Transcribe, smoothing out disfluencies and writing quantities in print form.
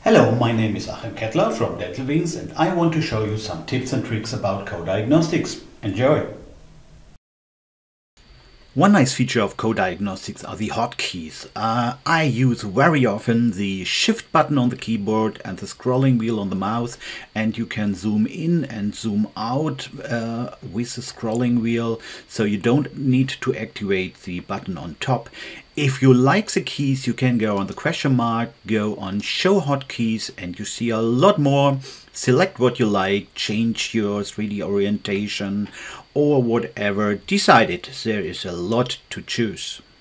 Hello, my name is Achim Kettler from Dental Wings and I want to show you some tips and tricks about coDiagnostiX. Enjoy! One nice feature of coDiagnostiX are the hotkeys. I use very often the shift button on the keyboard and the scrolling wheel on the mouse, and you can zoom in and zoom out with the scrolling wheel, so you don't need to activate the button on top. If you like the keys, you can go on the question mark, go on show hotkeys, and you see a lot more. Select what you like, change your 3D orientation or whatever. Decide it. There is a lot to choose.